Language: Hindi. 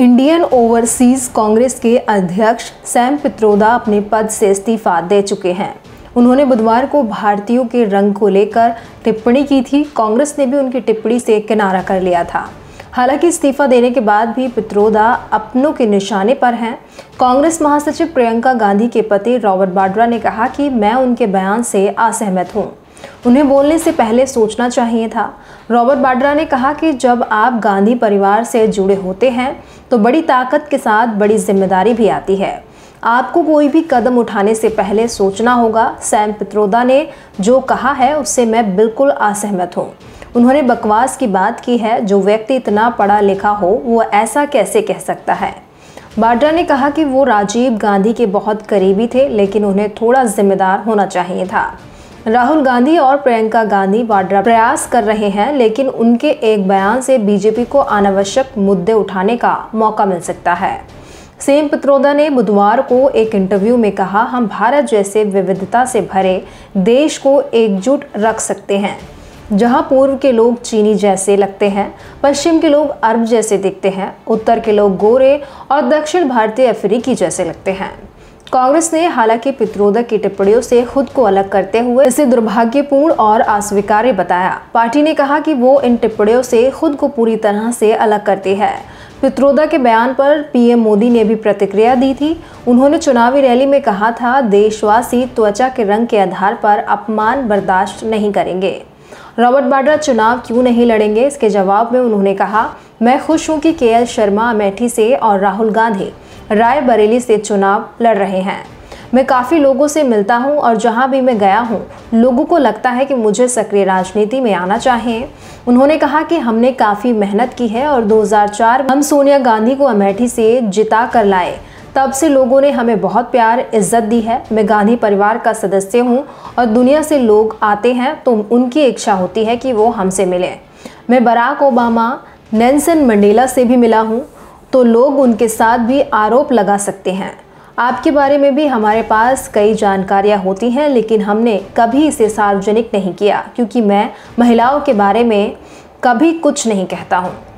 इंडियन ओवरसीज कांग्रेस के अध्यक्ष सैम पित्रोदा अपने पद से इस्तीफा दे चुके हैं। उन्होंने बुधवार को भारतीयों के रंग को लेकर टिप्पणी की थी। कांग्रेस ने भी उनकी टिप्पणी से किनारा कर लिया था। हालांकि इस्तीफा देने के बाद भी पित्रोदा अपनों के निशाने पर हैं। कांग्रेस महासचिव प्रियंका गांधी के पति रॉबर्ट वाड्रा ने कहा कि मैं उनके बयान से असहमत हूं। उन्हें बोलने से पहले सोचना चाहिए था। रॉबर्ट वाड्रा ने कहा कि जब आप गांधी परिवार से जुड़े होते हैं तो बड़ी ताकत के साथ बड़ी जिम्मेदारी भी आती है। आपको कोई भी कदम उठाने से पहले सोचना होगा। सैम पित्रोदा ने जो कहा है उससे मैं बिल्कुल असहमत हूँ। उन्होंने बकवास की बात की है। जो व्यक्ति इतना पढ़ा लिखा हो वो ऐसा कैसे कह सकता है। वाड्रा ने कहा कि वो राजीव गांधी के बहुत करीबी थे, लेकिन उन्हें थोड़ा जिम्मेदार होना चाहिए था। राहुल गांधी और प्रियंका गांधी वाड्रा प्रयास कर रहे हैं, लेकिन उनके एक बयान से बीजेपी को अनावश्यक मुद्दे उठाने का मौका मिल सकता है। सैम पित्रोदा ने बुधवार को एक इंटरव्यू में कहा, हम भारत जैसे विविधता से भरे देश को एकजुट रख सकते हैं, जहां पूर्व के लोग चीनी जैसे लगते हैं, पश्चिम के लोग अरब जैसे दिखते हैं, उत्तर के लोग गोरे और दक्षिण भारतीय अफ्रीकी जैसे लगते हैं। कांग्रेस ने हालांकि पित्रोदा की टिप्पणियों से खुद को अलग करते हुए इसे दुर्भाग्यपूर्ण और अस्वीकार्य बताया। पार्टी ने कहा कि वो इन टिप्पणियों से खुद को पूरी तरह से अलग करती है। पित्रोदा के बयान पर पीएम मोदी ने भी प्रतिक्रिया दी थी। उन्होंने चुनावी रैली में कहा था, देशवासी त्वचा के रंग के आधार पर अपमान बर्दाश्त नहीं करेंगे। रॉबर्ट वाड्रा चुनाव क्यों नहीं लड़ेंगे, इसके जवाब में उन्होंने कहा, मैं खुश हूं कि केएल शर्मा अमेठी से और राहुल गांधी रायबरेली से चुनाव लड़ रहे हैं। मैं काफ़ी लोगों से मिलता हूं और जहां भी मैं गया हूं, लोगों को लगता है कि मुझे सक्रिय राजनीति में आना चाहिए। उन्होंने कहा कि हमने काफ़ी मेहनत की है और 2004 में हम सोनिया गांधी को अमेठी से जिता कर लाए। तब से लोगों ने हमें बहुत प्यार इज्जत दी है। मैं गांधी परिवार का सदस्य हूं और दुनिया से लोग आते हैं तो उनकी इच्छा होती है कि वो हमसे मिलें। मैं बराक ओबामा, नेल्सन मंडेला से भी मिला हूं, तो लोग उनके साथ भी आरोप लगा सकते हैं। आपके बारे में भी हमारे पास कई जानकारियां होती हैं, लेकिन हमने कभी इसे सार्वजनिक नहीं किया, क्योंकि मैं महिलाओं के बारे में कभी कुछ नहीं कहता हूं।